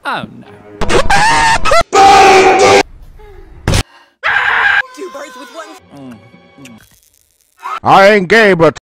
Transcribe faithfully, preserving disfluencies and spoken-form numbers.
Oh no. Two birds with one. I ain't gay, but